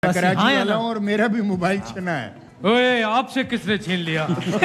कराची हाँ या वाला ना? हूँ और मेरा भी मोबाइल छिना है। ओए, आपसे किसने छीन लिया?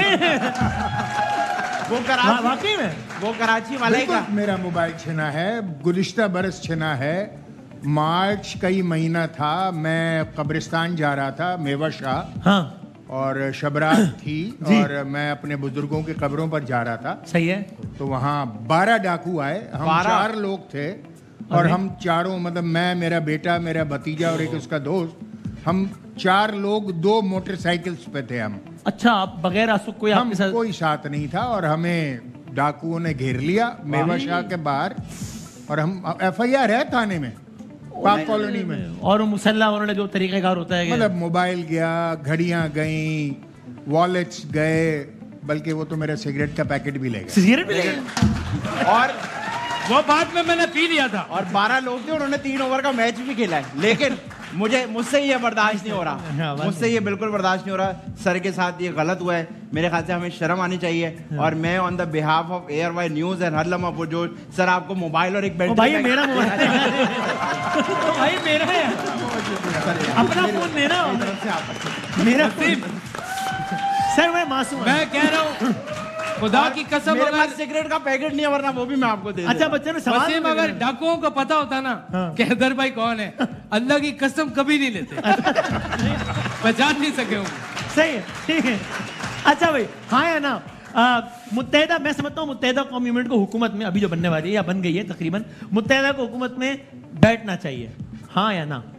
वो कराची, वाकई में वो कराची वाला ही बिल्कुल का। मेरा मोबाइल छिना है, गुज़िश्ता बरस छिना है। मार्च का ही महीना था, मैं कब्रिस्तान जा रहा था, मेवा शाह, हाँ और शबरात थी और मैं अपने बुजुर्गों की कब्रों पर जा रहा था। सही है। तो वहाँ 12 डाकू आए, हम 12? 4 लोग थे और हम चारों, मतलब मैं, मेरा बेटा, मेरा भतीजा और एक उसका दोस्त, हम 4 लोग 2 मोटरसाइकिल्स पे थे। हम अच्छा, आप बगैर आंसू कोई हम आपके साथ? कोई साथ नहीं था और हमें डाकुओं ने घेर लिया मेवा शाह के बाहर और हम FIR है थाने में, पाक कॉलोनी में। और वो मुसल्ला उन्होंने जो तरीक़ेकार होता है कि मतलब मोबाइल गया, घड़ियां गई, वॉलेट्स गए, बल्कि वो तो मेरा सिगरेट का पैकेट भी ले गए। सिगरेट भी ले गए? और वो बाद में मैंने पी लिया था। और 12 लोग थे, उन्होंने 3 ओवर का मैच भी खेला है, लेकिन मुझसे ये बर्दाश्त नहीं हो रहा, मुझसे ये बिल्कुल बर्दाश्त नहीं हो रहा। सर के साथ ये गलत हुआ है, मेरे ख्याल से हमें शर्म आनी चाहिए। और मैं on the behalf of ARY news and हर लम्हा पुरजोश, सर आपको मोबाइल और एक ओ भाई मेरा मोबाइल ओ भाई मेरा है, अपना फोन देना मेरा सर। मैं मासूम हूं। मैं कह रहा हूँ, खुदा की कसम, मेरे अगर पास सिगरेट का पैकेट नहीं है, वरना वो भी मैं आपको दे अच्छा दूंगा। बच्चे ने सवाल वसीम, अगर डाकुओं को पता होता ना कि हैदर भाई कौन है, अल्लाह की कसम कभी नहीं लेते, पहचान नहीं सके होंगे। सही है, ठीक है। अच्छा भाई, हाँ या ना? मुत्तहिदा, मैं समझता हूँ मुत्तहिदा कौम यूनिट को हुकूमत में, अभी जो बनने वाली है या बन गई है तकरीबन, मुत्तहिदा को हुकूमत में बैठना चाहिए, हाँ या ना?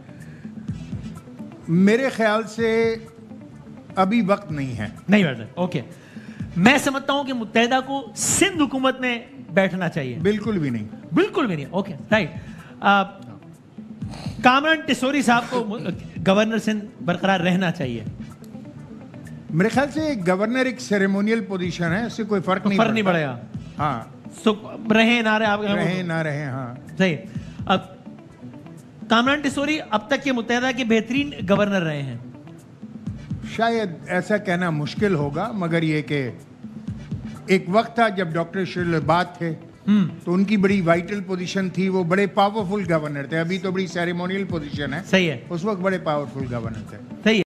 मेरे ख्याल से अभी वक्त नहीं है। नहीं बैठना, ओके। मैं समझता हूं कि मुत्तहिदा को सिंध हुकूमत में बैठना चाहिए। बिल्कुल भी नहीं। बिल्कुल भी नहीं, ओके राइट। कामरान टिसोरी साहब को गवर्नर सिंध बरकरार रहना चाहिए। मेरे ख्याल से गवर्नर एक सेरेमोनियल पोजीशन है, इससे कोई फर्क नहीं पड़ेगा। हाँ, रहे ना रहे, आप रहे ना रहे, हाँ सही। अब कामरान टिसोरी अब तक के मुत्तहिदा के बेहतरीन गवर्नर रहे हैं। शायद ऐसा कहना मुश्किल होगा, मगर ये कि एक वक्त था जब डॉक्टर शिरलबाद थे, तो उनकी बड़ी वाइटल पोजीशन थी, वो बड़े पावरफुल गवर्नर थे। अभी तो बड़ी सेरेमोनियल पोजीशन है, सही है, उस वक्त बड़े पावरफुल गवर्नर थे। सही है।